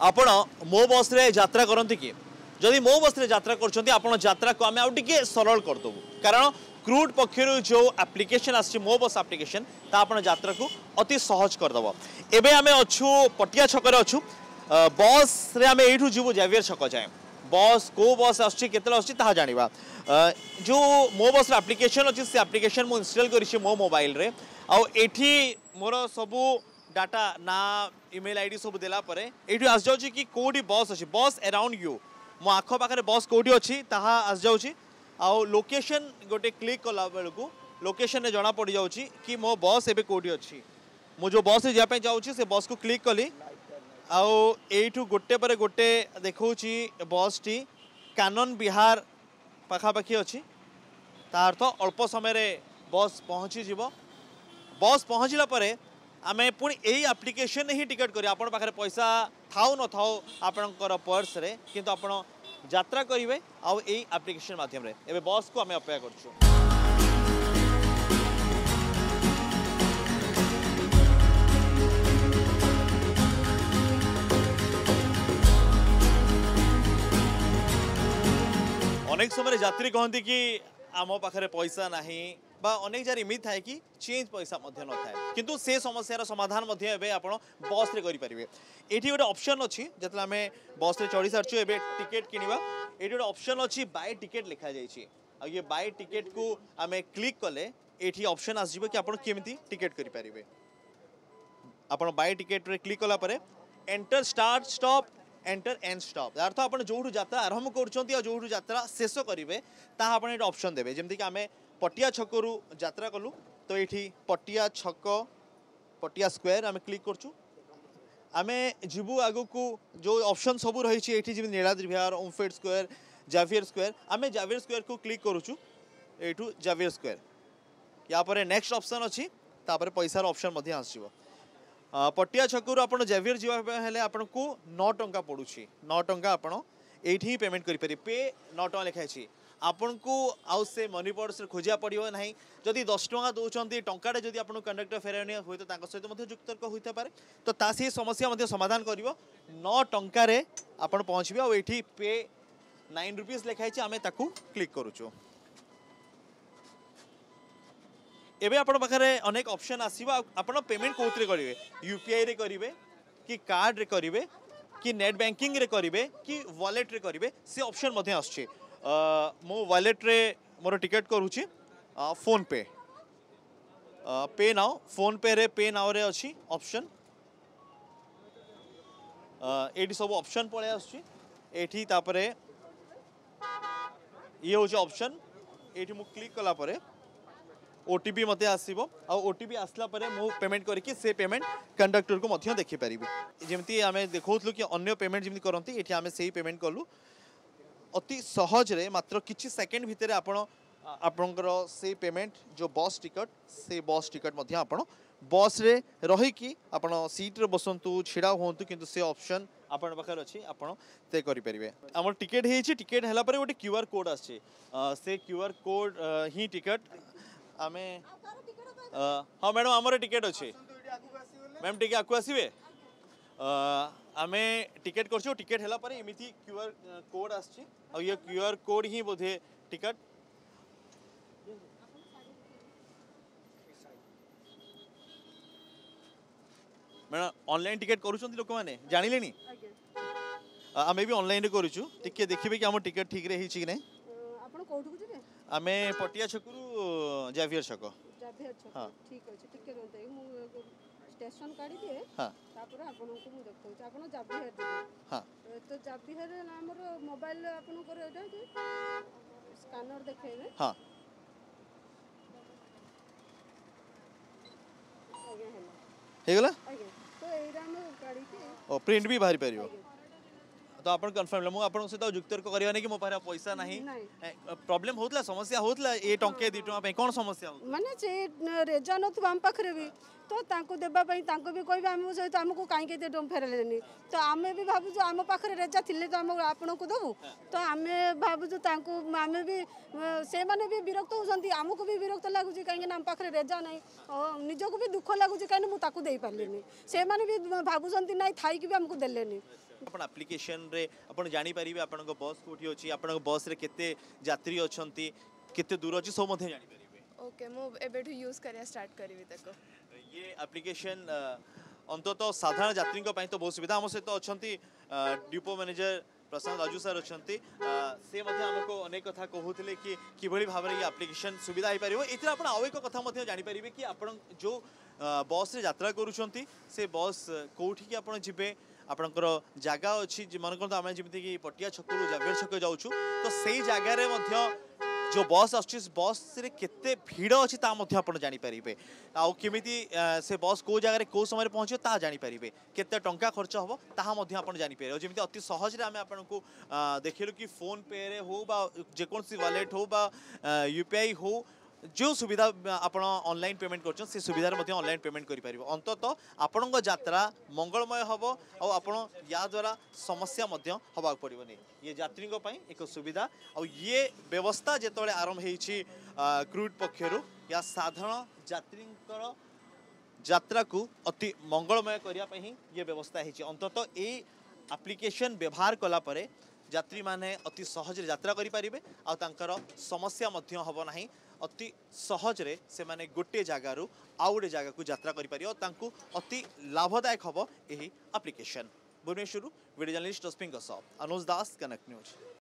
आपण मो बस रे यात्रा करते कि जदि मो बस रे यात्रा करछंती आपण यात्रा को आमे आउ टिके सरल कर दबु कारण क्रूड पक्षर जो एप्लिकेशन आछि मो बस एप्लिकेशन ता आपण यात्रा को अति सहज कर दबो। एबे आमे अछु पटिया छक रे अछु बस रे आमे एठू जीवु जावियर छक जाय बस को बस आछि केतला आछि ता जानिबा जो मो बस एप्लिकेशन अछि से एप्लिकेशन मु इंस्टॉल करिछि मो मोबाइल रे आ एठी मोर सबु डाटा ना ईमेल आईडी सब देला परे एठी आस जाउछि कि कोडी बस अछि बस अराउंड यू मो आखो पाखरे बस कोडी अछि ताहा आस जाउछि आ लोकेशन गोटे क्लिक कला बेलकू लोकेशन रे जना पड़ी जाउछि कि मो बस एबे कोडी अछि मु जो बस जे पे जाउछि से बस को क्लिक कली आ एठू गोटे पर गोटे देखौछि बस टी कानन बिहार पाखापाखी अच्छी तार तो अल्प समय रे बस पहुँची जीव बस पहुँचला परे आमे पुणी यही एप्लिकेशन ही टिकट करी आपण पाखरे पैसा थाउ न थाउ आपणकर पर्स रे किंतु आपण यात्रा करिवे आ यही एप्लिकेशन माध्यम रे एबे बस को आमे अपेक्षा करछु। अनेक समय यात्री कहती कि आम पाखे पैसा नहीं बा अनेक जार इमित थाए कि चेंज पैसा न थाए किंतु से समस्यार समाधान आप बस रे करेंगे। ये गोटे ऑप्शन अच्छी जो आम बस रे चढ़ी सारी एवं टिकेट किणवा ये गोटे ऑप्शन अच्छी बाय टिकेट लिखा जाए ये बाय टिकेट को आम क्लिक कले ये ऑप्शन आसो कि आप केमी टिकेट करेंगे आप बाय टिकेट रे क्लिक कला परे enter start stop enter end stop अर्थ आप जो यात्रा आरंभ कर यात्रा शेष करेंगे ताप ऑप्शन देवे जमीक आम पटिया छकरू यात्रा कलु तो ये पटिया छक पटिया स्क्वायर आम क्लिक करचु आम जीवु आगु को जो ऑप्शन सब रही है नीलाद्रि विहार ओमफेड स्क्वायर जावियर स्क्वायर आम जावियर स्क्वायर को क्लिक करुचु यू जावियर स्क्वायर या नेक्स्ट ऑप्शन अच्छी पैसार ऑप्शन आसो पटिया छकरू आप जावियर जावाले आपन को 9 टंका पड़ू 9 टंका आपड़ ये पेमेंट करेंगे पे 9 टंका लिखाई आपन को आउ से मनी पर्स खोजा पड़ो ना जदि 10 टंका दौरान टंका जब आप कंडक्टर फेरनी हुए तो सहित युक्तर्क होता है तो से समस्या समाधान कर 9 टंकार आप पहुँचे और ये पे 9 रुपीज लिखाई आम ताकू क्लिक करुचु। एबे आपण पाखरे अनेक ऑप्शन आसीबा आपण पेमेंट कोथरे करिवे यूपीआई रे करिवे कि कार्ड रे करिवे कि नेट बैंकिंग रे करिवे कि वॉलेट रे करिवे से ऑप्शन मध्ये आछे मो वॉलेट रे मोर टिकट करूची फोन पे पे नाउ फोन पे रे पे नाउ रे अछि ऑप्शन एडी सब ऑप्शन पळे आछी एठी तापरे ये होचे ऑप्शन एठी मु क्लिक कला परे ओटीपी मते आसीबो आ ओटीपी आसला परे मु पेमेंट करके से पेमेंट कंडक्टर को मध्य देखि परिबे जेमती आमे देखौतलु कि अन्य पेमेंट जेमती करंती एठी आमे सेही पेमेंट करलु अति सहज रे मात्र किछि सेकंड भितर आपण आपनकर से पेमेंट जो बस टिकट मध्य आपण बस रे रही कि आपण सीट रे बसंतु छिड़ा होंतु किंतु से ऑप्शन आपण पाखर अछि आपण ते करि परिबे। हमर टिकट हेछि टिकट हला परे गोटे क्यूआर कोड आछे से क्यूआर कोड ही टिकट आमे हाँ मैडम आमर टिकेट अच्छे मैम टिके आकु आसवे आम टिकेट कर टिकेट है एमती क्यूआर कोड आसी ये क्यूआर कोड ही बोधे टिकट मैडम ऑनलाइन टिकेट करूँ लोक मैंने जानिले आम भी ऑनलाइन करूँ टिके देखिए कि आम टिकेट ठीक रही कि नहीं आम पटिया छकरू जावियर छक हाँ ठीक अछि टिके रहते मु स्टेशन काढी दिए हां तापर आपन को मु देखौ आपन जावियर दे हां तो जावियर हमर मोबाइल आपन को एटा स्कैनर देखेबे हां हे गेला तो एरा हम काढी के ओ प्रिंट भी बाहर परियो तो आप कन्फर्म मु आपन सहित युक्तर्क करबा नै कि मो पारे पैसा नहीं प्रॉब्लम होतला समस्या होतला ए टंके 2 टंका पे कोन समस्या हो माने से रेजा नथु हम पाखरे भी तो तांको देबा पई तांको भी कहबे हम सहित हमको काई के दे फेरलेनी तो आमे भी भाबु जो हम पाखरे रेजा थिले तो हम आपन को दबु तो आमे भाबु जो तांको आमे भी से माने भी विरक्त होसंती हमको भी विरक्त लागु जे काई हम पाखरे रेजा नहीं निजको भी दुख लागु जे काई मु ताकू देई पारलेनी से माने भी भाबु संती नहीं थाई कि भी हमको देलेनी अपन एप्लिकेशन रे अपन जानि परिबे आपन को बस कोठी अछि आपन को बस रे केते यात्री अछंती केते दूर अछि सब मध्ये जानि परिबे। ओके मु एबेठु यूज करिया स्टार्ट करबी तको। ये एप्लिकेशन अंततः साधारण यात्री तो बहुत सुविधा आम सहित अच्छा depot manager Prashant Raju sir अच्छा से आमको अनेक कथा कहते कि किभली भाव में ये एप्लिकेशन सुविधा हो पार ये आप आउ एक कथा जानीपर कि आप जो बस रे यात्रा करुँच से बस कौटी की आप जी आपणकर जगह अच्छी मन करते आम जमी पटिया छक जावियर छक जाऊँ तो से जगार जो बस बस रे केते भीड़ अच्छी आप जानीपर आउ केमी से बस कौ जगह कौ समय पहुँचे ता जानीपर केते टंका खर्च हम ताहा आप जानीपर जमी अति सहज आम आपको देखलु कि फोन पे रे हो बा जेकोसी वालेट हो बा यूपीआई हो जो सुविधा आप ऑनलाइन पेमेंट कर सुविधार ऑनलाइन पेमेंट करें अंततः आपण यात्रा मंगलमय हम और आपण या द्वारा समस्या हवा पड़ोनी ये यात्री एक सुविधा और ये व्यवस्था जो आरंभ होती क्रूड पक्षर या साधारण यात्री यात्रा को अति मंगलमय करने ये व्यवस्था है अंततः ये एप्लिकेशन व्यवहार कलापर यात्री माने अति सहज यात्रा करें और समस्या हम ना अति सहजरे से माने गोटे जगार आउ गोटे जगह को यात्रा करें और अति लाभदायक हम यही application. Bhubaneswar video journalist Rashmi Anuj Das connect news.